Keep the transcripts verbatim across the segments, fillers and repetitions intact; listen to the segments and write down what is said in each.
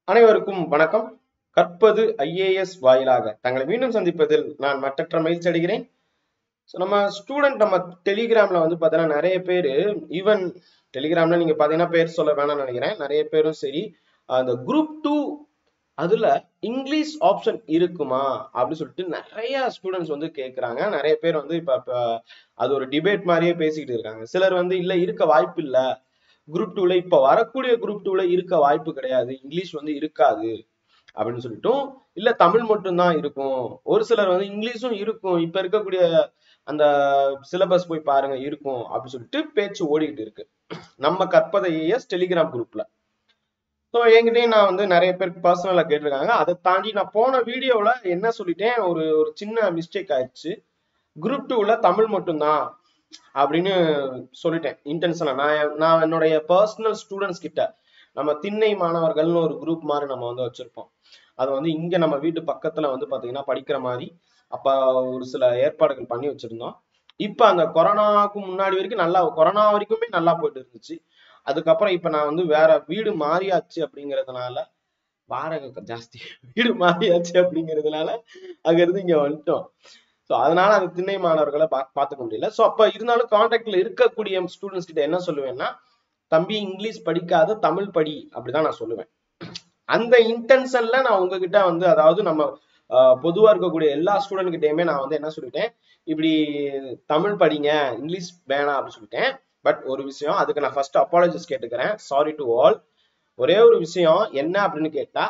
அனைவருக்கும் வணக்கம். கற்பது ஐஏஎஸ் வாயிலாக தங்களை மீண்டும் சந்திப்பதில் நான் மற்றற்ற மகிழ்ச்சி அடைகிறேன். நம்ம ஸ்டூடெண்ட் நம்ம டெலிகிராம்ல வந்து பாத்தீங்கன்னா நிறைய பேரு, ஈவன் டெலிகிராம்ல நீங்க பாத்தீங்கன்னா பேர் சொல்ல வேணாம்னு நினைக்கிறேன், நிறைய பேரும் சரி அந்த குரூப் டூ அதுல இங்கிலீஷ் ஆப்ஷன் இருக்குமா அப்படின்னு சொல்லிட்டு நிறைய ஸ்டூடெண்ட்ஸ் வந்து கேட்கறாங்க. நிறைய பேர் வந்து இப்ப அது ஒரு டிபேட் மாதிரியே பேசிக்கிட்டு இருக்காங்க. சிலர் வந்து இல்ல இருக்க வாய்ப்பு இல்ல, குரூப் டூல இப்ப வரக்கூடிய குரூப் டூல இருக்க வாய்ப்பு கிடையாது, இங்கிலீஷ் வந்து இருக்காது அப்படின்னு சொல்லிட்டும், இல்ல தமிழ் மட்டும்தான் இருக்கும். ஒரு சிலர் வந்து இங்கிலீஷும் இருக்கும், இப்ப இருக்கக்கூடிய அந்த சிலபஸ் போய் பாருங்க இருக்கும் அப்படின்னு சொல்லிட்டு பேச்சு ஓடிக்கிட்டு இருக்கு நம்ம கற்பதை ஐஏஎஸ் டெலிகிராம் குரூப்ல. ஸோ என்கிட்டயும் நான் வந்து நிறைய பேருக்கு பர்சனலா கேட்டிருக்காங்க. அதை தாண்டி நான் போன வீடியோல என்ன சொல்லிட்டேன், ஒரு ஒரு சின்ன மிஸ்டேக் ஆயிடுச்சு. குரூப் டூல தமிழ் மட்டும்தான் அப்படின்னு சொல்லிட்டேன் இன்டென்ஷனா. நான் நான் என்னுடைய பர்சனல் ஸ்டூடெண்ட்ஸ் கிட்ட, நம்ம திண்ணை மாணவர்கள்னு ஒரு குரூப் மாதிரி நம்ம வந்து வச்சிருப்போம். அது வந்து இங்க நம்ம வீட்டு பக்கத்துல வந்து பாத்தீங்கன்னா படிக்கிற மாதிரி அப்ப ஒரு சில ஏற்பாடுகள் பண்ணி வச்சிருந்தோம். இப்ப அந்த கொரோனாவுக்கு முன்னாடி வரைக்கும் நல்லா, கொரோனா வரைக்குமே நல்லா போயிட்டு இருந்துச்சு. அதுக்கப்புறம் இப்ப நான் வந்து வேற வீடு மாறியாச்சு அப்படிங்கறதுனால, வாடகை ஜாஸ்தி, வீடு மாறியாச்சு அப்படிங்கிறதுனால அங்க இருந்து இங்க வந்துட்டோம். ஸோ அதனால அந்த திண்ணை மாணவர்களை பா பார்த்துக்க முடியல. ஸோ அப்ப இருந்தாலும் கான்டாக்ட்ல இருக்கக்கூடிய ஸ்டூடெண்ட்ஸ் கிட்ட என்ன சொல்லுவேன்னா, தம்பி இங்கிலீஷ் படிக்காத தமிழ் படி அப்படிதான் நான் சொல்லுவேன். அந்த இன்டென்ஷன்ல நான் உங்ககிட்ட வந்து, அதாவது நம்ம பொதுவா இருக்கக்கூடிய எல்லா ஸ்டூடெண்ட் கிட்டயுமே நான் வந்து என்ன சொல்லிட்டேன், இப்படி தமிழ் படிங்க இங்கிலீஷ் வேணாம் அப்படின்னு சொல்லிட்டேன். பட் ஒரு விஷயம், அதுக்கு நான் ஃபர்ஸ்ட் அப்பாலஜிஸ் கேட்டுக்கிறேன், சாரி டு ஆல். ஒரே ஒரு விஷயம் என்ன அப்படின்னு கேட்டா,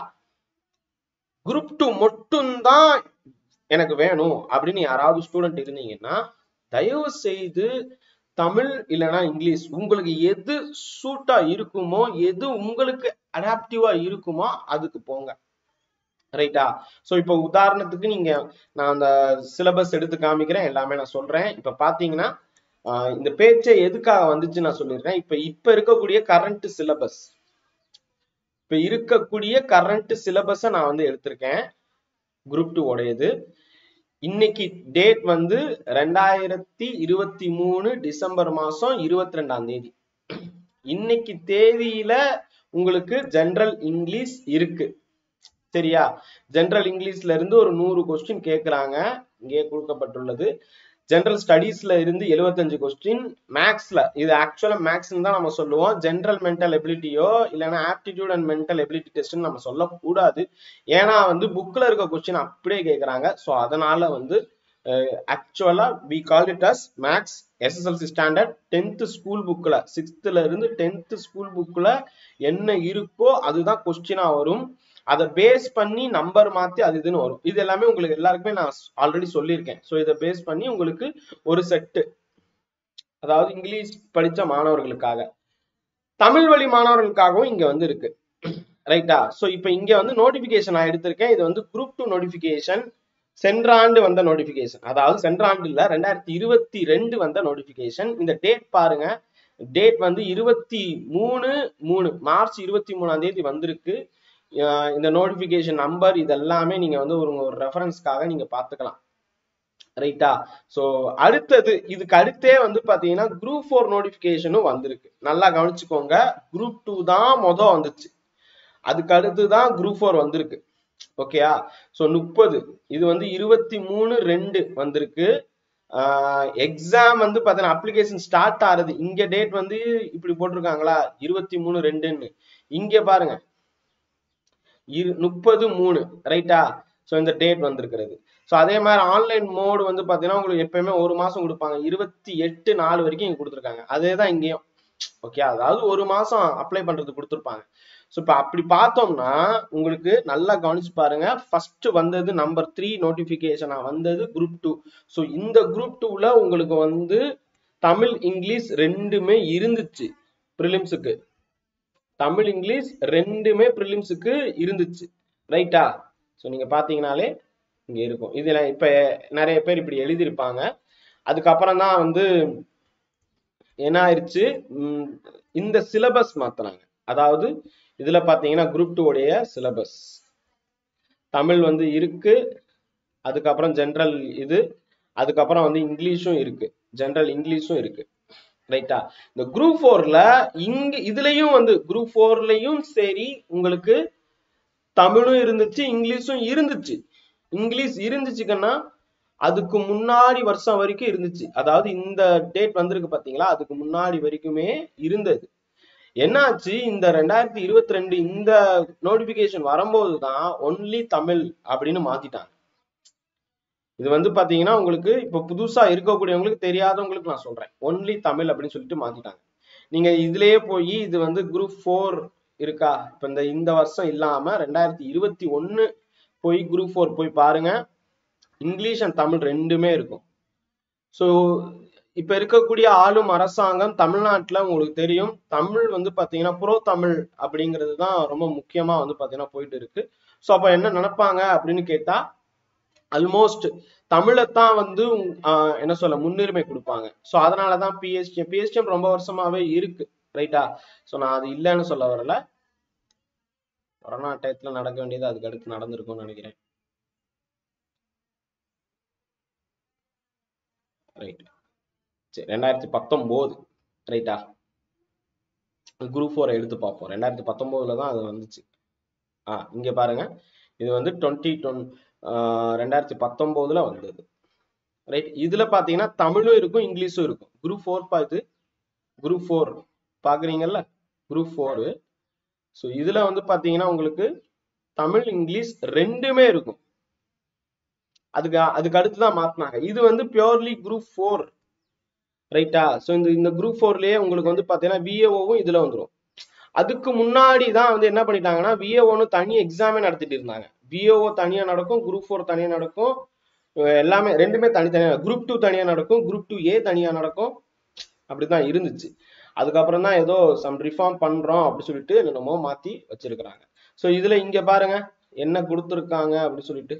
குரூப் டூ மட்டும்தான் எனக்கு வேணும் அப்படின்னு யாராவது ஸ்டூடெண்ட் இருந்தீங்கன்னா, தயவு செய்து தமிழ் இல்லைன்னா இங்கிலீஷ், உங்களுக்கு எது சூட்டா இருக்குமோ, எது உங்களுக்கு அடாப்டிவா இருக்குமோ அதுக்கு போங்க. ரைட்டா? சோ இப்ப உதாரணத்துக்கு நீங்க, நான் அந்த சிலபஸ் எடுத்து காமிக்கிறேன், எல்லாமே நான் சொல்றேன். இப்ப பாத்தீங்கன்னா இந்த பேச்சை எதுக்காக வந்துச்சு நான் சொல்லிடுறேன். இப்ப இப்ப இருக்கக்கூடிய கரண்ட் சிலபஸ், இப்ப இருக்கக்கூடிய கரண்ட் சிலபஸ நான் வந்து எடுத்திருக்கேன், குரூப் டூ உடையது. இன்னைக்கு டேட் வந்து ரெண்டாயிரத்தி இருபத்தி மூணு டிசம்பர் மாசம் இருபத்தி ரெண்டாம் தேதி. இன்னைக்கு தேதியில உங்களுக்கு ஜெனரல் இங்கிலீஷ் இருக்கு, சரியா? ஜெனரல் இங்கிலீஷ்ல இருந்து ஒரு நூறு கொஸ்டின் கேட்கிறாங்க, இங்கே கொடுக்கப்பட்டுள்ளது. ஜெனரல் ஸ்டடீஸ்ல இருந்து எழுபத்தஞ்சு கொஸ்டின், மேக்ஸ்ல, இது ஆக்சுவலா மேக்ஸ்ன்னு தான் நம்ம சொல்லுவோம், ஜெனரல் மென்டல் எபிலிட்டியோ இல்லைன்னா ஆப்டிடியூட் அண்ட் மென்டல் எபிலிட்டி டெஸ்ட்னு நம்ம சொல்லக்கூடாது. ஏன்னா வந்து புக்ல இருக்க கொஸ்டின் அப்படியே கேட்கறாங்க. ஸோ அதனால வந்து actually we call it as maths SSLC standard tenth school புக்ல, சிக்ஸ்த்ல இருந்து டென்த் ஸ்கூல் புக்ல என்ன இருக்கோ அதுதான் கொஸ்டினா வரும். அதை பேஸ் பண்ணி நம்பர் மாத்தி அது இதுன்னு வரும். இது எல்லாமே உங்களுக்கு எல்லாருக்குமே நான் ஆல்ரெடி சொல்லியிருக்கேன். ஸோ இதை பேஸ் பண்ணி உங்களுக்கு ஒரு செட்டு, அதாவது இங்கிலீஷ் படிச்ச மாணவர்களுக்காக, தமிழ் வழி மாணவர்களுக்காகவும் இங்க வந்து இருக்கு. ரைட்டா? ஸோ இப்போ இங்க வந்து நோட்டிபிகேஷன் நான் எடுத்திருக்கேன். இது வந்து குரூப் டூ நோட்டிபிகேஷன், சென்ற ஆண்டு வந்த நோட்டிபிகேஷன், அதாவது சென்ற ஆண்டு இல்ல, ரெண்டாயிரத்தி இருபத்தி ரெண்டு வந்த நோட்டிபிகேஷன். இந்த டேட் பாருங்க, டேட் வந்து இருபத்தி மூணு மூணு மார்ச் இருபத்தி மூணாம் தேதி வந்திருக்கு. இந்த நோட்டிபிகேஷன் நம்பர் இதெல்லாமே நீங்க வந்து ஒரு ஒரு ரெஃபரன்ஸ்க்காக நீங்க பாத்துக்கலாம். ரைட்டா? சோ அடுத்தது, இதுக்கு அடுத்தே வந்து பாத்தீங்கன்னா குரூப் ஃபோர் நோட்டிபிகேஷனும் வந்திருக்கு. நல்லா கவனிச்சுக்கோங்க, குரூப் டூ தான் மொதல் வந்துச்சு, அதுக்கு அடுத்துதான் குரூப் ஃபோர் வந்திருக்கு. ஓகேயா? சோ முப்பது, இது வந்து இருபத்தி மூணு ரெண்டு வந்திருக்கு. எக்ஸாம் வந்து பாத்தீங்கன்னா அப்ளிகேஷன் ஸ்டார்ட் ஆகுது, இங்க டேட் வந்து இப்படி போட்டிருக்காங்களா இருபத்தி மூணு ரெண்டுன்னு, இங்க பாருங்க முப்பது மூணு. ரைட்டா? சோ இந்த டேட் வந்திருக்கிறது. சோ அதே மாதிரி ஆன்லைன் மோடு வந்து பாத்தீங்கன்னா உங்களுக்கு எப்பயுமே ஒரு மாசம் கொடுப்பாங்க, இருபத்தி எட்டு நாலு வரைக்கும் இங்க கொடுத்துருக்காங்க. அதேதான் இங்கேயும். ஓகே, அதாவது ஒரு மாசம் அப்ளை பண்றது கொடுத்துருப்பாங்க. ஸோ இப்போ அப்படி பார்த்தோம்னா உங்களுக்கு நல்லா கவனிச்சு பாருங்க, ஃபர்ஸ்ட் வந்தது நம்பர் த்ரீ நோட்டிபிகேஷனா வந்தது குரூப் டூ. ஸோ இந்த குரூப் டூல உங்களுக்கு வந்து தமிழ் இங்கிலீஷ் ரெண்டுமே இருந்துச்சு ப்ரிலிம்ஸுக்கு, தமிழ் இங்கிலீஷ் ரெண்டுமே ப்ரிலிம்ஸுக்கு இருந்துச்சு. ரைட்டா? ஸோ நீங்க பாத்தீங்கன்னாலே இங்க இருக்கும். இதுல இப்ப நிறைய பேர் இப்படி எழுதியிருப்பாங்க. அதுக்கப்புறம் தான் வந்து என்ன ஆயிடுச்சு, இந்த சிலபஸ் மாத்தினாங்க. அதாவது இதுல பாத்தீங்கன்னா குரூப் டூ உடைய சிலபஸ் தமிழ் வந்து இருக்கு, அதுக்கப்புறம் ஜெனரல் இது, அதுக்கப்புறம் வந்து இங்கிலீஷும் இருக்கு, ஜெனரல் இங்கிலீஷும் இருக்கு. ரைட்டா? இந்த குரூப் ஃபோர்ல இங்க இதுலயும் வந்து குரூப் ஃபோர்லயும் சரி உங்களுக்கு தமிழும் இருந்துச்சு, இங்கிலீஷும் இருந்துச்சு. இங்கிலீஷ் இருந்துச்சுக்கன்னா அதுக்கு முன்னாடி வருஷம் வரைக்கும் இருந்துச்சு. அதாவது இந்த டேட் வந்திருக்கு பாத்தீங்களா, அதுக்கு முன்னாடி வரைக்குமே இருந்தது. என்னாச்சு, இந்த ரெண்டாயிரத்தி இருபத்தி ரெண்டு இந்த நோட்டிபிகேஷன் வரும்போதுதான் ஒன்லி தமிழ் அப்படின்னு மாத்திட்டாங்க. இது வந்து பாத்தீங்கன்னா உங்களுக்கு இப்ப புதுசா இருக்கக்கூடியவங்களுக்கு தெரியாதவங்களுக்கு நான் சொல்றேன், ஒன்லி தமிழ் அப்படின்னு சொல்லிட்டு மாத்திட்டாங்க. நீங்க இதுலயே போய் இது வந்து குரூப் ஃபோர் இருக்கா, இப்ப இந்த இந்த வருஷம் இல்லாம ரெண்டாயிரத்தி இருபத்தி ஒன்னு போய் குரூப் ஃபோர் போய் பாருங்க, இங்கிலீஷ் அண்ட் தமிழ் ரெண்டுமே இருக்கும். ஸோ இப்ப இருக்கக்கூடிய ஆளும் அரசாங்கம் தமிழ்நாட்டுல உங்களுக்கு தெரியும், தமிழ் வந்து பாத்தீங்கன்னா புரோ தமிழ் அப்படிங்கிறது தான் ரொம்ப முக்கியமா வந்து பாத்தீங்கன்னா போயிட்டு இருக்கு. ஸோ அப்ப என்ன நினைப்பாங்க அப்படின்னு கேட்டா, ஆல்மோஸ்ட் தமிழைத்தான் வந்து என்ன சொல்ல முன்னுரிமை கொடுப்பாங்க. ஸோ அதனாலதான் பிஎஸ்டிஎம் பிஎஸ்டிஎம் ரொம்ப வருஷமாவே இருக்கு, ரைட்டா. ஸோ நான் அது இல்லைன்னு சொல்ல வரல, கொரோனா டயத்துல நடக்க வேண்டியது அதுக்கு அடுத்து நடந்திருக்கும்னு நினைக்கிறேன். ரைட், சரி ரெண்டாயிரத்தி பத்தொன்பது ரைட்டா, குரூப் ஃபோர் எடுத்து பார்ப்போம். ரெண்டாயிரத்தி பத்தொன்பதுல தான் அது வந்துச்சு. ஆ இங்க பாருங்க, இது வந்து டுவெண்ட்டி டுவெண்ட்டி ரெண்டாயிரத்தி பத்தொன்பதுல வந்தது, ரைட். இதுல பாத்தீங்கன்னா தமிழும் இருக்கும் இங்கிலீஷும் இருக்கும். குரூப் ஃபோர் பார்த்து குரூப் ஃபோர் பாக்குறீங்கல்ல, குரூப் ஃபோர். ஸோ இதுல வந்து பாத்தீங்கன்னா உங்களுக்கு தமிழ் இங்கிலீஷ் ரெண்டுமே இருக்கும். அதுக்கு அதுக்கு அடுத்துதான் மாத்தினாங்க. இது வந்து பியூர்லி குரூப் ஃபோர், ரைட்டா. ஸோ இந்த இந்த குரூப் ஃபோர்லயே உங்களுக்கு வந்து பாத்தீங்கன்னா விஏஓவும் இதுல வந்துடும். அதுக்கு முன்னாடி தான் வந்து என்ன பண்ணிட்டாங்கன்னா விஏஓன்னு தனி எக்ஸாமே நடத்திட்டு இருந்தாங்க. விஏஓ தனியா நடக்கும், குரூப் ஃபோர் தனியா நடக்கும், எல்லாமே ரெண்டுமே தனித்தனியா. குரூப் டூ தனியா நடக்கும், குரூப் டூ ஏ தனியா நடக்கும், அப்படிதான் இருந்துச்சு. அதுக்கப்புறம் தான் ஏதோ சம் ரிஃபார்ம் பண்றோம் அப்படின்னு சொல்லிட்டு என்னமோ மாத்தி வச்சிருக்கிறாங்க. ஸோ இதுல இங்க பாருங்க என்ன கொடுத்துருக்காங்க அப்படின்னு சொல்லிட்டு,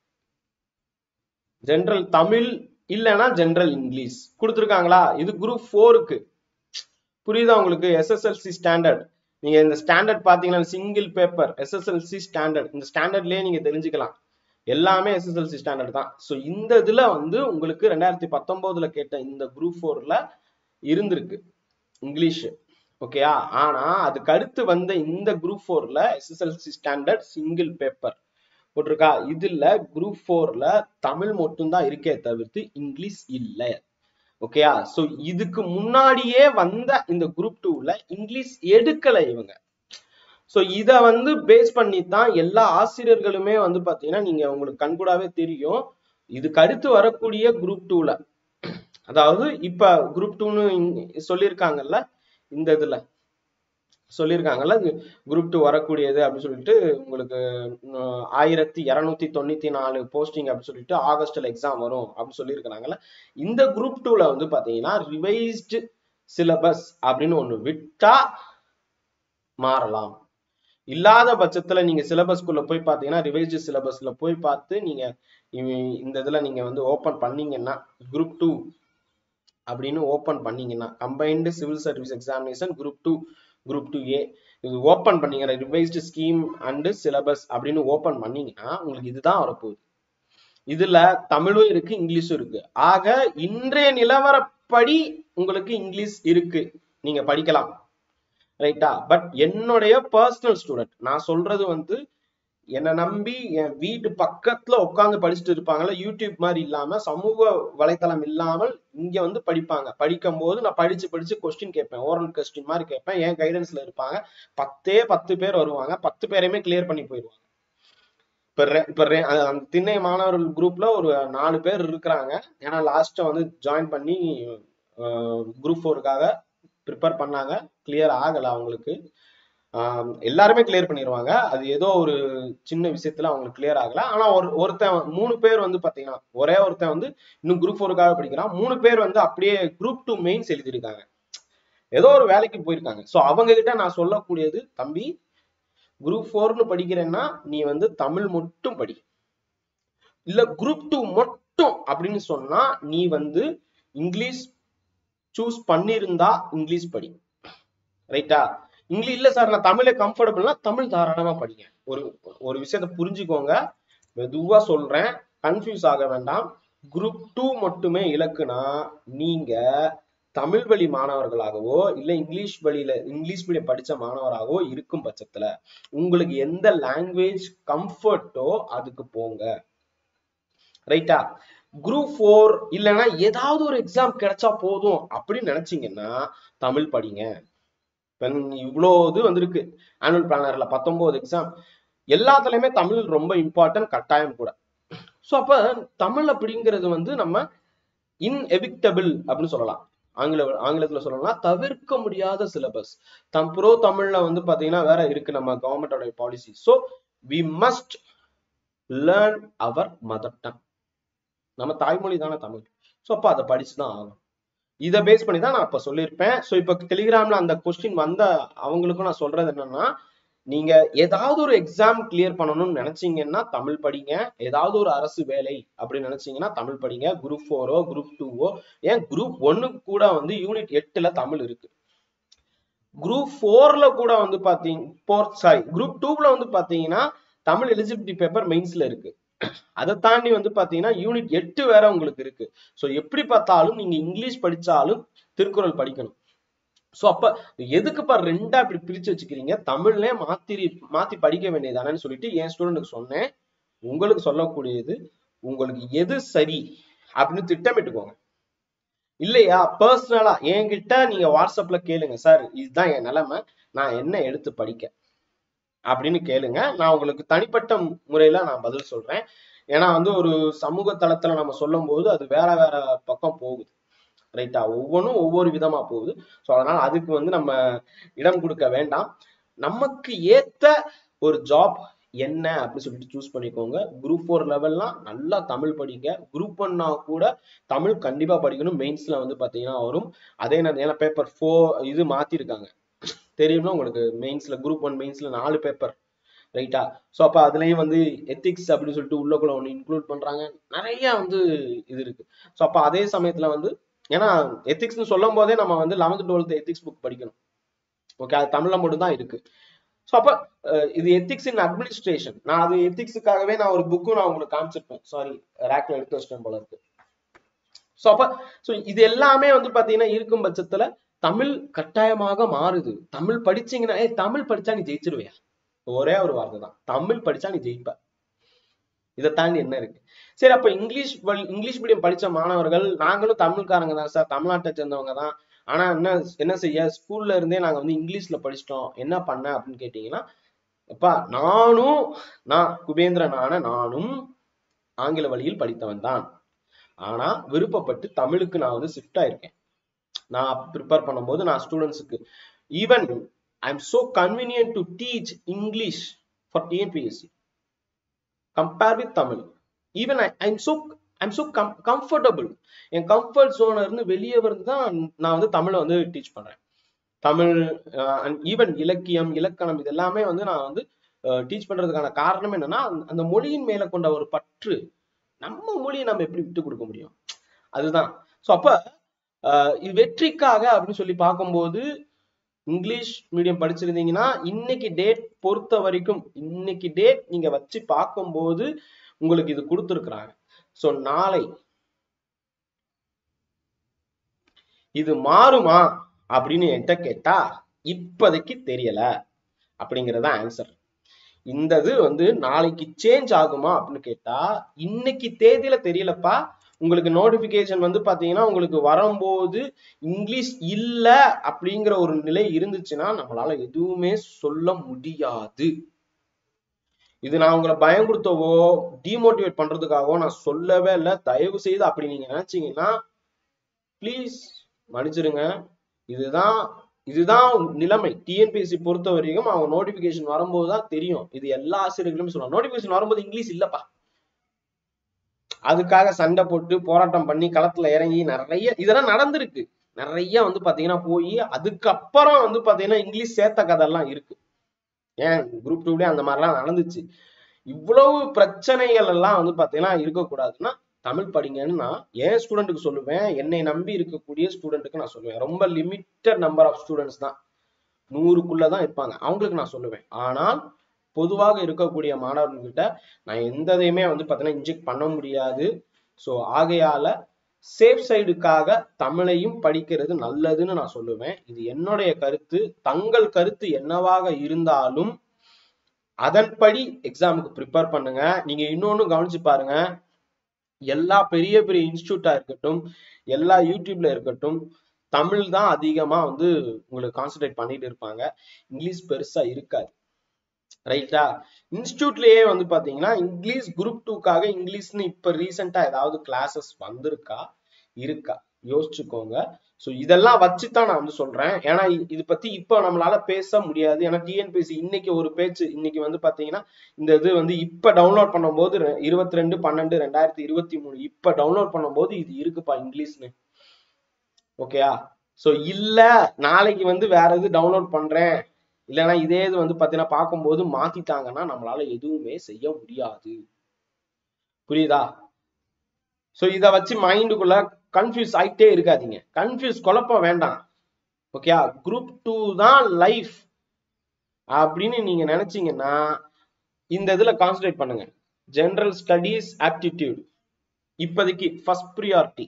ஜென்ரல் தமிழ் இல்லைன்னா ஜென்ரல் இங்கிலீஷ் கொடுத்துருக்காங்களா. இது குரூப் ஃபோருக்கு, புரியுதா உங்களுக்கு. எஸ்எஸ்எல்சி ஸ்டாண்டர்ட், நீங்க இந்த ஸ்டாண்டர்ட் பாத்தீங்கன்னா சிங்கிள் பேப்பர் எஸ்எஸ்எல்சி ஸ்டாண்டர்ட், இந்த ஸ்டாண்டர்ட்லயே நீங்க தெரிஞ்சுக்கலாம், எல்லாமே எஸ்எஸ்எல்சி ஸ்டாண்டர்ட் தான். ஸோ இந்த இதுல வந்து உங்களுக்கு ரெண்டாயிரத்தி பத்தொன்பதுல கேட்ட இந்த குரூப் ஃபோர்ல இருந்திருக்கு இங்கிலீஷ், ஓகேயா. ஆனா அதுக்கு அடுத்து வந்த இந்த குரூப் ஃபோர்ல எஸ்எஸ்எல்சி ஸ்டாண்டர்ட் சிங்கிள் பேப்பர் போட்டிருக்கா. இதுல குரூப் ஃபோர்ல தமிழ் மட்டும்தான் இருக்கே தவிர்த்து இங்கிலீஷ் இல்ல, ஓகேயா. சோ இதுக்கு முன்னாடியே வந்த இந்த குரூப் டூல இங்கிலீஷ் எடுக்கல இவங்க. சோ இத வந்து பேஸ் பண்ணி தான் எல்லா ஆசிரியர்களுமே வந்து பாத்தீங்கன்னா நீங்க உங்களுக்கு கண்கூடாவே தெரியும், இதுக்கு அடுத்து வரக்கூடிய குரூப் டூல, அதாவது இப்ப குரூப் டூன்னு சொல்லியிருக்காங்கல்ல, இந்த இதுல சொல்லியிருக்காங்கல்ல குரூப் டூ வரக்கூடியது அப்படின்னு சொல்லிட்டு உங்களுக்கு ஆயிரத்தி இருநூத்தி தொண்ணூத்தி நாலு போஸ்டிங் அப்படின்னு சொல்லிட்டு ஆகஸ்ட்ல எக்ஸாம் வரும் அப்படின்னு சொல்லியிருக்கிறாங்கல்ல. இந்த குரூப் டூல வந்து பாத்தீங்கன்னா ரிவைஸ்டு சிலபஸ் அப்படின்னு ஒண்ணு விட்டா மாறலாம். இல்லாத பட்சத்துல நீங்க சிலபஸ்குள்ள போய் பாத்தீங்கன்னா ரிவைஸ்டு சிலபஸ்ல போய் பார்த்து நீங்க இந்த இதுல நீங்க வந்து ஓபன் பண்ணீங்கன்னா, குரூப் டூ அப்படின்னு ஓபன் பண்ணீங்கன்னா combined civil service examination group two group two A இது ஓபன் பண்ணீங்க, ரிவைஸ்டு ஸ்கீம் அண்ட் சிலபஸ் அப்படின்னு ஓபன் பண்ணீங்கன்னா உங்களுக்கு இதுதான் வரப்போகுது. இதுல தமிழும் இருக்கு இங்கிலீஷும் இருக்கு. ஆக இன்றைய நிலவரப்படி உங்களுக்கு இங்கிலீஷ் இருக்கு, நீங்க படிக்கலாம், ரைட்டா. பட் என்னுடைய பர்சனல் ஸ்டூடெண்ட் நான் சொல்றது வந்து என்னை நம்பி என் வீட்டு பக்கத்துல உட்காந்து படிச்சுட்டு இருப்பாங்கல்ல, யூடியூப் மாதிரி இல்லாம சமூக வலைத்தளம் இல்லாமல் இங்க வந்து படிப்பாங்க. படிக்கும் போது நான் படிச்சு படிச்சு கொஸ்டின் கேட்பேன், ஓரல் கொஸ்டின் மாதிரி கேட்பேன், என் கைடன்ஸ்ல இருப்பாங்க. பத்தே பத்து பேர் வருவாங்க, பத்து பேரையுமே கிளியர் பண்ணி போயிடுவாங்க. இப்ப இப்ப அந்த திண்ணை மாணவர்கள் குரூப்ல ஒரு நாலு பேர் இருக்கிறாங்க, ஏன்னா லாஸ்ட் வந்து ஜாயின் பண்ணி குரூப் ஃபோருக்காக ப்ரிப்பேர் பண்ணாங்க, கிளியர் ஆகல அவங்களுக்கு. எல்லாருமே கிளியர் பண்ணிடுவாங்க, அது ஏதோ ஒரு சின்ன விஷயத்துல அவங்களுக்கு கிளியர் ஆகல. ஆனா ஒரு ஒருத்தன் மூணு பேர் வந்து பாத்தீங்கன்னா ஒரே ஒருத்தன் வந்து இன்னும் குரூப் ஃபோருக்காக படிக்கிறான், மூணு பேர் வந்து அப்படியே குரூப் டூ மெயின்ஸ் எழுதிருக்காங்க, ஏதோ ஒரு வேலைக்கு போயிருக்காங்க. சோ அவங்க கிட்ட நான் சொல்லக்கூடியது, தம்பி குரூப் ஃபோர்னு படிக்கிறேன்னா நீ வந்து தமிழ் மட்டும் படி, இல்ல குரூப் டூ மட்டும் அப்படின்னு சொன்னா நீ வந்து இங்கிலீஷ் சூஸ் பண்ணிருந்தா இங்கிலீஷ் படி, ரைட்டா. இங்கிலீஷ் இல்ல சார் நான் தமிழே கம்ஃபர்டபுள்னா தமிழ் தாராளமா படிங்க. ஒரு ஒரு விஷயத்த புரிஞ்சுக்கோங்க, மெதுவா சொல்றேன், கன்ஃபியூஸ் ஆக வேண்டாம். குரூப் டூ மட்டுமே இலக்குனா நீங்க தமிழ் வழி மாணவர்களாகவோ இல்ல இங்கிலீஷ் வழியில இங்கிலீஷ் மீடியம் படிச்ச மாணவராகவோ இருக்கும் பட்சத்துல உங்களுக்கு எந்த லாங்குவேஜ் கம்ஃபர்ட்டோ அதுக்கு போங்க. ரைட்டா? குரூப் ஃபோர் இல்லைன்னா ஏதாவது ஒரு எக்ஸாம் கிடைச்சா போதும் அப்படின்னு நினைச்சீங்கன்னா தமிழ் படிங்க. இவ்வளோ இது வந்திருக்கு ஆனுவல் பிளானர்ல பத்தொன்பது எக்ஸாம், எல்லாத்துலயுமே தமிழ் ரொம்ப இம்பார்ட்டன்ட், கட்டாயம் கூட. ஸோ அப்ப தமிழ் அப்படிங்கிறது வந்து நம்ம இன்எவிக்டபிள் அப்படின்னு சொல்லலாம். ஆங்கில ஆங்கிலத்துல சொல்லலாம் தவிர்க்க முடியாத சிலபஸ். தம் ப்ரோ தமிழ்ல வந்து பாத்தீங்கன்னா வேற இருக்கு நம்ம கவர்மெண்டோட policy. So we must learn our mother tongue. நம்ம தாய்மொழி தானே தமிழ். ஸோ அப்ப அதை படிச்சுதான் ஆகும். இதை பேஸ் பண்ணி தான் நான் இப்ப சொல்லியிருப்பேன். ஸோ இப்ப டெலிகிராம்ல அந்த கொஸ்டின் வந்த அவங்களுக்கும் நான் சொல்றது என்னன்னா, நீங்க ஏதாவது ஒரு எக்ஸாம் கிளியர் பண்ணணும்னு நினைச்சீங்கன்னா தமிழ் படிங்க. ஏதாவது ஒரு அரசு வேலை அப்படின்னு நினைச்சீங்கன்னா தமிழ் படிங்க. குரூப் ஃபோரோ குரூப் டூவோ ஏன் குரூப் ஒன்னுக்கு கூட வந்து யூனிட் எட்டுல தமிழ் இருக்கு. குரூப் ஃபோர்ல கூட வந்து பாத்தீங்க சாரி குரூப் டூல வந்து பாத்தீங்கன்னா தமிழ் எலிஜிபிலிட்டி பேப்பர் மெயின்ஸ்ல இருக்கு. அதை தாண்டி வந்து பாத்தீங்கன்னா யூனிட் எட்டு வேற உங்களுக்கு இருக்கு. ஸோ எப்படி பார்த்தாலும் நீங்க இங்கிலீஷ் படிச்சாலும் திருக்குறள் படிக்கணும். சோ அப்ப எதுக்குப்பா ரெண்டா இப்படி பிரிச்சு வச்சுக்கிறீங்க, தமிழ்லயே மாத்தி மாத்தி படிக்க வேண்டியதானு சொல்லிட்டு என் ஸ்டூடெண்ட்டுக்கு சொன்னேன். உங்களுக்கு சொல்லக்கூடியது உங்களுக்கு எது சரி அப்படின்னு திட்டமிட்டுக்கோங்க. இல்லையா பர்சனலா என்கிட்ட நீங்க வாட்ஸ்அப்ல கேளுங்க, சார் இதுதான் என் நிலைமை, நான் என்ன எடுத்து படிக்க அப்படின்னு கேளுங்க. நான் உங்களுக்கு தனிப்பட்ட முறையில நான் பதில் சொல்றேன். ஏன்னா வந்து ஒரு சமூக தளத்துல நம்ம சொல்லும் போது அது வேற வேற பக்கம் போகுது. ரைட்டா? ஒவ்வொன்றும் ஒவ்வொரு விதமா போகுது. ஸோ அதனால அதுக்கு வந்து நம்ம இடம் கொடுக்க வேண்டாம். நமக்கு ஏத்த ஒரு ஜாப் என்ன அப்படின்னு சொல்லிட்டு சூஸ் பண்ணிக்கோங்க. குரூப் ஃபோர் லெவல்லாம் நல்லா தமிழ் படிங்க. குரூப் ஒன்னா கூட தமிழ் கண்டிப்பா படிக்கணும். மெயின்ஸ்ல வந்து பாத்தீங்கன்னா வரும். அதே நேரம் பேப்பர் ஃபோர் இது மாத்திருக்காங்க தெரியுமா உங்களுக்கு. மெயின்ஸ்ல குரூப் ஒன் மெயின்ஸ்ல நாலு பேப்பர். ரைட்டா? ஸோ அப்ப அதுலயும் வந்து எத்திக்ஸ் அப்படின்னு சொல்லிட்டு உள்ளக்குள்ள ஒன்று இன்க்ளூட் பண்றாங்க. நிறைய வந்து இது இருக்கு. ஸோ அப்ப அதே சமயத்துல வந்து ஏன்னா எத்திக்ஸ்னு சொல்லும் போதே நம்ம வந்து லெவன்த் டுவெல்த் எத்திக்ஸ் புக் படிக்கணும். ஓகே, அது தமிழ்ல மட்டும் தான் இருக்கு. ஸோ அப்ப இது எத்திக்ஸ் இன் அட்மினிஸ்ட்ரேஷன். நான் அது எத்திக்ஸுக்காகவே நான் ஒரு புக்கும் நான் உங்களுக்கு காமிச்சிருப்பேன். சாரி, ரேக்ல எடுத்து வச்சிட்டேன் போல இருக்கு. ஸோ அப்ப ஸோ இது எல்லாமே வந்து பாத்தீங்கன்னா இருக்கும் பட்சத்துல தமிழ் கட்டாயமாக மாறுது. தமிழ் படிச்சீங்கன்னா ஏ தமிழ் படிச்சா நீ ஜெயிச்சிருவியா, ஒரே ஒரு வார்த்தை தான், தமிழ் படிச்சா நீ ஜெயிப்ப. இதை தாண்டி என்ன இருக்கு? சரி, அப்ப இங்கிலீஷ் இங்கிலீஷ் மீடியம் படிச்ச மாணவர்கள் நாங்களும் தமிழ்காரங்க தான் சார், தமிழ்நாட்டை சேர்ந்தவங்க தான், ஆனா என்ன என்ன செய்ய ஸ்கூல்ல இருந்தே நாங்க வந்து இங்கிலீஷ்ல படிச்சிட்டோம், என்ன பண்ண அப்படின்னு கேட்டீங்கன்னா, அப்பா நானும் நான் குபேந்திரனான நானும் ஆங்கில வழியில் படித்தவன் தான். ஆனா விருப்பப்பட்டு தமிழுக்கு நான் வந்து ஷிஃப்ட் ஆயிருக்கேன். நான் ப்ரிப்பேர் பண்ணும்போது நான் ஸ்டூடெண்ட்ஸுக்கு even I am so convenient to teach English for T N P S C compare with Tamil. Even I, I'm so I'm so com comfortable. என் கம்ஃபர்ட் ஜோன்ல இருந்து வெளியே வந்து தான் நான் வந்து தமிழை வந்து டீச் பண்றேன். தமிழ் அண்ட் ஈவன் இலக்கியம் இலக்கணம் இது எல்லாமே வந்து நான் வந்து டீச் பண்றதுக்கான காரணம் என்னன்னா, அந்த மொழியின் மேல கொண்ட ஒரு பற்று. நம்ம மொழியை நம்ம எப்படி விட்டு கொடுக்க முடியும், அதுதான். ஸோ அப்ப இது வெற்றிக்காக அப்படின்னு சொல்லி பார்க்கும்போது இங்கிலீஷ் மீடியம் படிச்சிருந்தீங்கன்னா இன்னைக்கு டேட் பொறுத்த வரைக்கும் இன்னைக்கு டேட் நீங்க வச்சு பார்க்கும்போது உங்களுக்கு இது கொடுத்துருக்குறாங்க. ஸோ நாளை இது மாறுமா அப்படின்னு என்கிட்ட கேட்டா இப்போதைக்கு தெரியல அப்படிங்கறத ஆன்சர். இந்த இது வந்து நாளைக்கு சேஞ்ச் ஆகுமா அப்படின்னு கேட்டா இன்னைக்கு தேதியில தெரியலப்பா. உங்களுக்கு நோட்டிபிகேஷன் வந்து பாத்தீங்கன்னா உங்களுக்கு வரும்போது இங்கிலீஷ் இல்ல அப்படிங்கிற ஒரு நிலை இருந்துச்சுன்னா நம்மளால எதுவுமே சொல்ல முடியாது. இது நான் உங்களை பயமுறுத்தவோ டிமோட்டிவேட் பண்றதுக்காகவோ நான் சொல்லவே இல்லை. தயவு செய்து அப்படி நீங்க நினைச்சீங்கன்னா பிளீஸ் மன்னிச்சிருங்க. இதுதான் இதுதான் நிலைமை. T N P S C பொறுத்த வரைக்கும் அவங்க நோட்டிபிகேஷன் வரும்போதுதான் தெரியும். இது எல்லா ஆசிரியர்களும் சொல்லுவாங்க, நோட்டிபிகேஷன் வரும்போது இங்கிலீஷ் இல்லப்பா. அதுக்காக சண்டை போட்டு போராட்டம் பண்ணி களத்துல இறங்கி நிறைய இதெல்லாம் நடந்திருக்கு. நிறைய வந்து பாத்தீங்கன்னா போய் அதுக்கப்புறம் வந்து பாத்தீங்கன்னா இங்கிலீஷ் சேர்த்த கதையெல்லாம் இருக்கு. ஏன் குரூப் டூலயே அந்த மாதிரிலாம் நடந்துச்சு. இவ்வளவு பிரச்சனைகள் எல்லாம் வந்து பாத்தீங்கன்னா இருக்கக்கூடாதுன்னா தமிழ் படிங்கன்னு நான் என் ஸ்டூடெண்ட்டுக்கு சொல்லுவேன். என்னை நம்பி இருக்கக்கூடிய ஸ்டூடெண்ட்டுக்கு நான் சொல்லுவேன். ரொம்ப லிமிட்டட் நம்பர் ஆஃப் ஸ்டூடெண்ட்ஸ் தான், நூறுக்குள்ளதான் இருப்பாங்க, அவங்களுக்கு நான் சொல்லுவேன். ஆனால் பொதுவாக இருக்கக்கூடிய மாணவர்கள்கிட்ட நான் எந்த இதையுமே வந்து பாத்தீங்கன்னா இன்ஜெக்ட் பண்ண முடியாது. ஸோ ஆகையால சேஃப் சைடுக்காக தமிழையும் படிக்கிறது நல்லதுன்னு நான் சொல்லுவேன். இது என்னுடைய கருத்து. தங்கள் கருத்து என்னவாக இருந்தாலும் அதன்படி எக்ஸாமுக்கு ப்ரிப்பேர் பண்ணுங்க. நீங்க இன்னொன்னு கவனிச்சு பாருங்க, எல்லா பெரிய பெரிய இன்ஸ்டியூட்டா இருக்கட்டும், எல்லா யூடியூப்ல இருக்கட்டும், தமிழ் தான் அதிகமா வந்து உங்களுக்கு கான்சென்ட்ரேட் பண்ணிட்டு இருப்பாங்க. இங்கிலீஷ் பெருசா இருக்காது. ரைட்டா? இன்ஸ்டியூட்லயே வந்து பாத்தீங்கன்னா இங்கிலீஷ் குரூப் டூக்காக இங்கிலீஷ்னு இப்ப ரீசெண்டா ஏதாவது கிளாஸஸ் வந்திருக்கா? இருக்கா? யோசிச்சுக்கோங்க. சோ இதெல்லாம் வச்சுதான் நான் வந்து சொல்றேன். ஏன்னா இது பத்தி இப்ப நம்மளால பேச முடியாது. ஏன்னா டிஎன்பிஎஸ்சி இன்னைக்கு ஒரு பேச்சு, இன்னைக்கு வந்து பாத்தீங்கன்னா இந்த இது வந்து இப்ப டவுன்லோட் பண்ணும்போது இருபத்தி ரெண்டு பன்னெண்டு ரெண்டாயிரத்தி இருபத்தி மூணு இப்ப டவுன்லோட் பண்ணும்போது இது இருக்குப்பா இங்கிலீஷ்னு. ஓகேயா? சோ இல்ல நாளைக்கு வந்து வேற எது டவுன்லோட் பண்றேன், இல்லைன்னா இதே இது வந்து பாத்தீங்கன்னா பார்க்கும்போது மாத்திட்டாங்கன்னா நம்மளால எதுவுமே செய்ய முடியாது. புரியுதா? சோ இத வச்சு மைண்டுக்குள்ள கன்ஃபியூஸ் ஆயிட்டே இருக்காதீங்க. கன்ஃபியூஸ் குழப்பம் வேண்டாம். ஓகேயா? குரூப் டூ தான் லைஃப் அப்படின்னு நீங்க நினைச்சீங்கன்னா இந்த இதுல கான்சென்ட்ரேட் பண்ணுங்க. ஜெனரல் ஸ்டடீஸ், ஆப்டிடியூட் இப்போதைக்கு ஃபர்ஸ்ட் ப்ரியாரிட்டி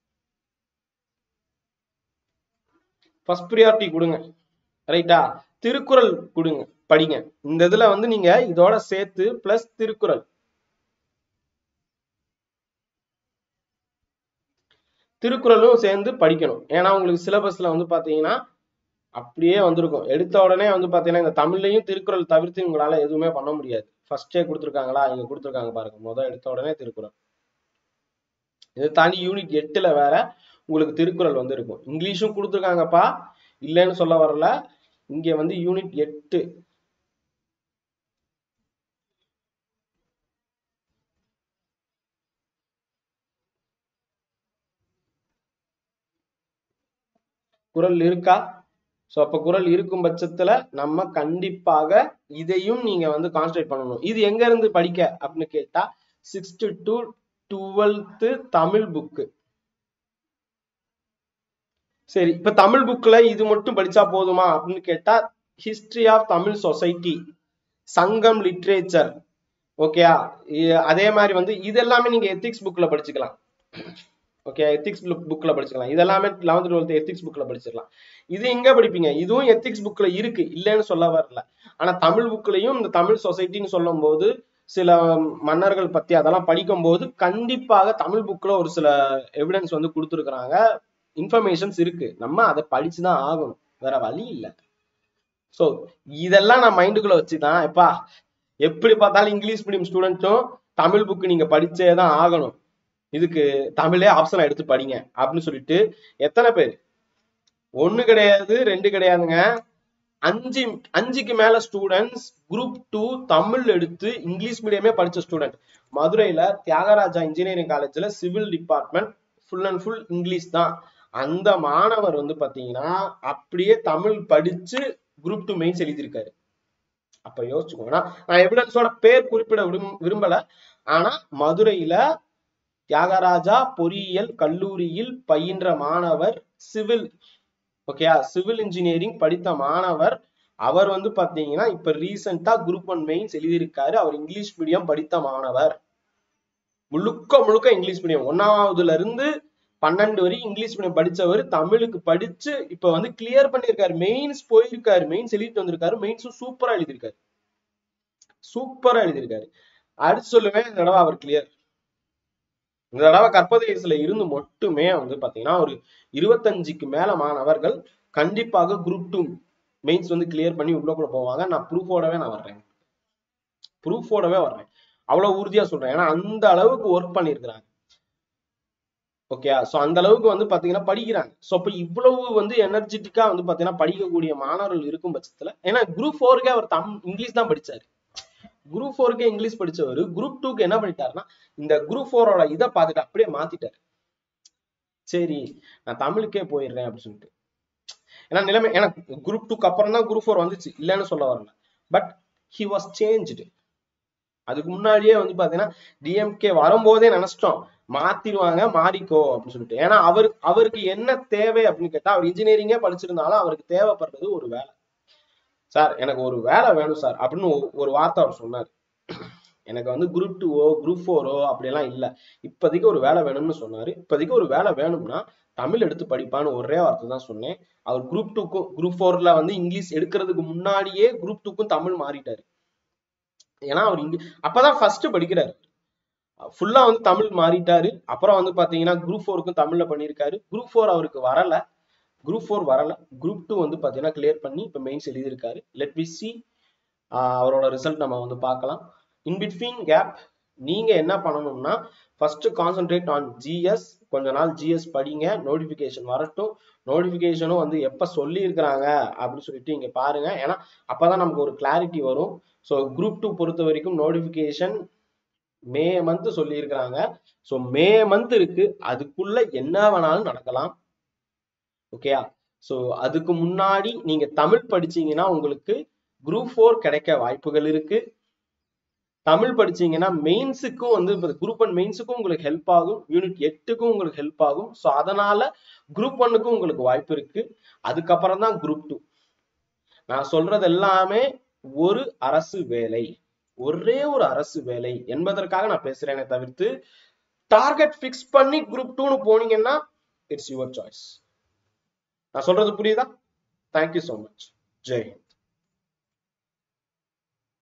ஃபர்ஸ்ட் ப்ரியாரிட்டி கொடுங்க. ரைட்டா? திருக்குறள் கொடுங்க, படிங்க. இந்த இதுல வந்து நீங்க இதோட சேர்த்து பிளஸ் திருக்குறள் திருக்குறளும் சேர்ந்து படிக்கணும். ஏன்னா உங்களுக்கு சிலபஸ்ல வந்து பாத்தீங்கன்னா அப்படியே வந்திருக்கும். எடுத்த உடனே வந்து பாத்தீங்கன்னா இந்த தமிழ்லையும் திருக்குறள் தவிர்த்து உங்களால எதுவுமே பண்ண முடியாது. ஃபர்ஸ்டே கொடுத்துருக்காங்களா? இங்க கொடுத்துருக்காங்க பாருங்க. முதல் எடுத்த உடனே திருக்குறள். இதை தாண்டி யூனிட் எட்டுல வேற உங்களுக்கு திருக்குறள் வந்து இருக்கும். இங்கிலீஷும் கொடுத்துருக்காங்கப்பா, இல்லைன்னு சொல்ல வரல. இங்க வந்து யூனிட் எட்டு குறள் இருக்கா? சோ அப்ப குறள் இருக்கும் பட்சத்துல நம்ம கண்டிப்பாக இதையும் நீங்க வந்து கான்சென்ட்ரேட் பண்ணணும். இது எங்க இருந்து படிக்க அப்படின்னு கேட்டா sixth to twelfth Tamil book. சரி, இப்ப தமிழ் புக்ல இது மட்டும் படிச்சா போதுமா அப்படின்னு கேட்டா history of Tamil society, Sangam literature, ஓகேயா? அதே மாதிரி வந்து இது எல்லாமே நீங்க எத்திக்ஸ் புக்ல படிச்சுக்கலாம். ஓகே, எத்திக்ஸ் புக்ல படிச்சுக்கலாம். இதெல்லாமே லெவன்த் டுவெல்த் எத்திக்ஸ் புக்ல படிச்சிடலாம். இது எங்க படிப்பீங்க? இதுவும் எத்திக்ஸ் புக்ல இருக்கு, இல்லைன்னு சொல்ல வரல. ஆனா தமிழ் புக்லயும் இந்த தமிழ் சொசைட்டின்னு சொல்லும் போது சில மன்னர்கள் பத்தி அதெல்லாம் படிக்கும் போது கண்டிப்பாக தமிழ் புக்ல ஒரு சில எவிடன்ஸ் வந்து கொடுத்துருக்காங்க, இன்ஃபர்மேஷன்ஸ் இருக்கு. நம்ம அதை படிச்சுதான் ஆகணும், வேற வழி இல்லை. சோ இதெல்லாம் நான் மைண்டுக்குள்ள வச்சுதான் எப்பா எப்படி பார்த்தாலும் இங்கிலீஷ் மீடியம் ஸ்டூடெண்ட்டும் தமிழ் புக் நீங்க படிச்சேதான் ஆகணும், இதுக்கு தமிழே ஆப்ஷனா எடுத்து படிங்க அப்படின்னு சொல்லிட்டு எத்தனை பேர், ஒண்ணு கிடையாது ரெண்டு கிடையாதுங்க, அஞ்சு அஞ்சுக்கு மேல ஸ்டூடெண்ட்ஸ் குரூப் டூ தமிழ் எடுத்து இங்கிலீஷ் மீடியமே படிச்ச ஸ்டூடெண்ட். மதுரையில தியாகராஜா இன்ஜினியரிங் காலேஜ்ல civil department full and full English தான். அந்த மாணவர் வந்து பாத்தீங்கன்னா அப்படியே தமிழ் படிச்சு குரூப் டூ மெயின்ஸ் எழுதியிருக்காரு. அப்ப யோசிச்சுக்கோங்க. நான் எவிடன்ஸோட பேர் குறிப்பிட விரும்பல. ஆனா மதுரையில தியாகராஜா பொறியியல் கல்லூரியில் பயின்ற மாணவர், சிவில், ஓகேயா, சிவில் இன்ஜினியரிங் படித்த மாணவர். அவர் வந்து பாத்தீங்கன்னா இப்ப ரீசெண்டா குரூப் ஒன் மெயின்ஸ் எழுதியிருக்காரு. அவர் இங்கிலீஷ் மீடியம் படித்த மாணவர், முழுக்க முழுக்க இங்கிலீஷ் மீடியம். ஒன்னாவதுல இருந்து பன்னெண்டு வரைக்கும் இங்கிலீஷ் மீடியம் படிச்சவர் தமிழுக்கு படிச்சு இப்ப வந்து கிளியர் பண்ணிருக்காரு. மெயின்ஸ் போயிருக்காரு, மெயின்ஸ் எழுதிட்டு வந்திருக்காரு. மெயின்ஸும் சூப்பரா எழுதியிருக்காரு, சூப்பரா எழுதியிருக்காரு. அடுத்து சொல்லுவேன், இந்த தடவை அவர் கிளியர். இந்த தடவை கற்பதேசில இருந்து மட்டுமே வந்து பாத்தீங்கன்னா ஒரு இருபத்தஞ்சுக்கு மேல மாணவர்கள் கண்டிப்பாக குரூப் டூ மெயின்ஸ் வந்து கிளியர் பண்ணி உள்ளக்குள்ள போவாங்க. நான் ப்ரூஃபோடவே நான் வர்றேன், ப்ரூஃபோடவே வர்றேன், அவ்வளவு உறுதியா சொல்றேன். ஏன்னா அந்த அளவுக்கு ஒர்க் பண்ணிருக்கிறாங்க. ஓகே, சோ அந்த அளவுக்கு வந்து பாத்தீங்கன்னா படிக்கிறாங்க. சோ அப்ப இவ்வளவு வந்து எனர்ஜெட்டிக்கா வந்து பாத்தீங்கன்னா படிக்கக்கூடிய மாணவர்கள் இருக்கும் பட்சத்துல, ஏன்னா குரூப் ஃபோருக்கே அவர் தம் இங்கிலீஷ் தான் படிச்சாரு. குரூப் ஃபோருக்கே இங்கிலீஷ் படிச்சவர் குரூப் டூக்கு என்ன பண்ணிட்டாருன்னா இந்த குரூப் ஃபோரோட இதை பார்த்துட்டு அப்படியே மாத்திட்டாரு. சரி நான் தமிழுக்கே போயிடுறேன் அப்படின்னு சொல்லிட்டு. ஏன்னா நிலைமை, ஏன்னா குரூப் டூக்கு அப்புறம் தான் குரூப் ஃபோர் வந்துச்சு, இல்லைன்னு சொல்ல வரல. But he was changed. அதுக்கு முன்னாடியே வந்து பாத்தீங்கன்னா டிஎம்கே வரும்போதே நினைச்சிட்டோம் மாத்திடுவாங்க, மாறிக்கோ அப்படின்னு சொல்லிட்டு. ஏன்னா அவரு அவருக்கு என்ன தேவை அப்படின்னு கேட்டா, அவர் இன்ஜினியரிங்கே படிச்சிருந்தாலும் அவருக்கு தேவைப்படுறது ஒரு வேலை. சார் எனக்கு ஒரு வேலை வேணும் சார் அப்படின்னு ஒரு வார்த்தை அவர் சொன்னார். எனக்கு வந்து குரூப் டூவோ குரூப் ஃபோரோ அப்படியெல்லாம் இல்லை, இப்போதைக்கு ஒரு வேலை வேணும்னு சொன்னாரு. இப்போதைக்கு ஒரு வேலை வேணும்னா தமிழ் எடுத்து படிப்பான்னு ஒரே வார்த்தை தான் சொன்னேன். அவர் குரூப் டூக்கும் குரூப் ஃபோர்ல வந்து இங்கிலீஷ் எடுக்கிறதுக்கு முன்னாடியே குரூப் டூக்கும் தமிழ் மாறிட்டாரு. ஏன்னா அவர் இங்க அப்பதான் ஃபர்ஸ்ட் படிக்கிறாரு, ஃபுல்லா வந்து தமிழ் மாறிட்டாரு. அப்புறம் வந்து பாத்தீங்கன்னா குரூப் ஃபோருக்கும் தமிழ்ல பண்ணியிருக்காரு. குரூப் ஃபோர் அவருக்கு வரல, குரூப் ஃபோர் வரல, குரூப் டூ வந்து பாத்தீங்கன்னா கிளியர் பண்ணி இப்ப மெயின்ஸ் எழுதியிருக்காரு. லெட் வி சி அவரோட ரிசல்ட் நம்ம வந்து பார்க்கலாம். இன் பிட்வீன் கேப் நீங்க என்ன பண்ணணும்னா ஃபர்ஸ்ட் கான்சென்ட்ரேட் ஆன் ஜிஎஸ், கொஞ்ச நாள் ஜிஎஸ் படிங்க, நோட்டிபிகேஷன் வரட்டும். நோட்டிபிகேஷனும் வந்து எப்ப சொல்லி இருக்கிறாங்க அப்படின்னு சொல்லிட்டு இங்க பாருங்க, ஏன்னா அப்பதான் நமக்கு ஒரு கிளாரிட்டி வரும். ஸோ குரூப் டூ பொறுத்த வரைக்கும் நோட்டிபிகேஷன் மே மந்த் சொல்லி இருக்கிறாங்க. ஸோ மே மந்த் இருக்கு, அதுக்குள்ள என்ன வேணாலும் நடக்கலாம். ஓகேயா? ஸோ அதுக்கு முன்னாடி நீங்க தமிழ் படிச்சீங்கன்னா உங்களுக்கு குரூப் ஃபோர் கிடைக்க வாய்ப்புகள் இருக்கு. தமிழ் படிச்சீங்கன்னா மெயின்ஸுக்கும் வந்து குரூப் ஒன் மெயின்ஸுக்கும் உங்களுக்கு ஹெல்ப் ஆகும், யூனிட் எட்டுக்கும் உங்களுக்கு ஹெல்ப் ஆகும். ஸோ அதனால குரூப் ஒன்னுக்கும் உங்களுக்கு வாய்ப்பு இருக்கு. அதுக்கப்புறம் தான் குரூப் டூ. நான் சொல்றது எல்லாமே ஒரு அரசு வேலை, ஒரே ஒரு அரசு வேலை என்பதற்காக நான் பேசுறேனே தவிர்த்து டார்கெட் பிக்ஸ் பண்ணி குரூப் டூன்னு போனீங்கன்னா இட்ஸ் யுவர் சாய்ஸ். நான் சொல்றது புரியுதா? Thank you so much. ஜெய் ஹிந்த்.